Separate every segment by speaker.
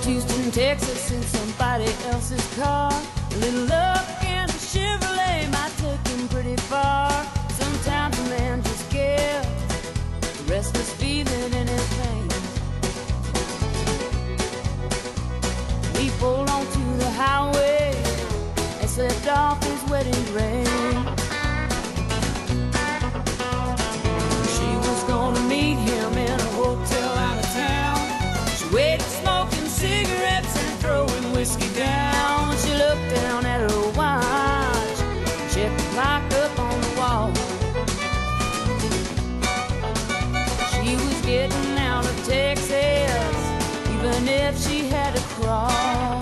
Speaker 1: Houston, Texas in somebody else's car. A little luck and a Chevrolet might take him pretty far. Sometimes a man just gets a restless feeling in his veins. He pulled onto the highway and slept off his wedding ring. She was gonna meet him in a hotel out of town. She waited, smoking cigarettes and throwing whiskey down. When she looked down at her watch, checked the clock up on the wall. She was getting out of Texas, even if she had to crawl.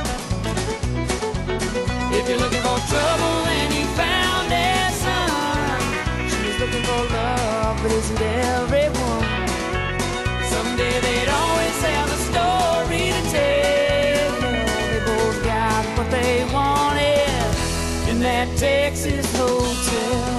Speaker 1: If you're looking for trouble and you found it, son, she was looking for love, but isn't everyone? Someday they'd always have a story to tell. They both got what they wanted in that Texas hotel.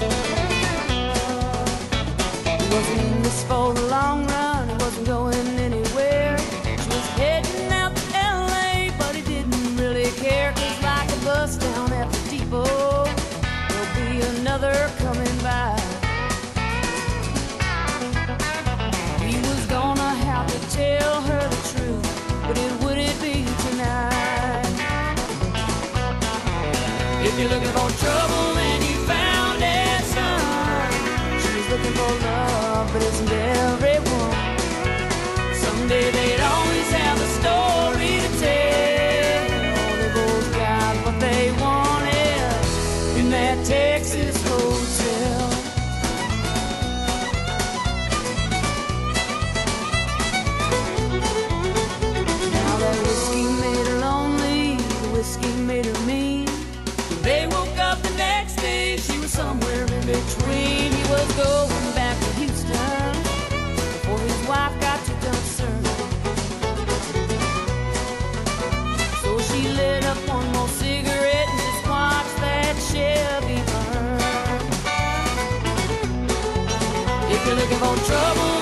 Speaker 1: He wasn't in this for the long run, he wasn't going anywhere. She was heading out to LA, but he didn't really care. 'Cause like a bus down at the depot, there'll be another coming by. He was gonna have to tell her the truth, but would it be tonight? If you're looking for trouble and you found it, son, she was looking for love, but isn't everyone? Someday they'd always have a story to tell. They both got what they wanted in that Texas hotel. Now that whiskey made her lonely, the whiskey made her mean. When they woke up the next day, she was somewhere in between. He was going back to Houston before his wife got too concerned. So she lit up one more cigarette and just watched that Chevy burn. If you're looking for trouble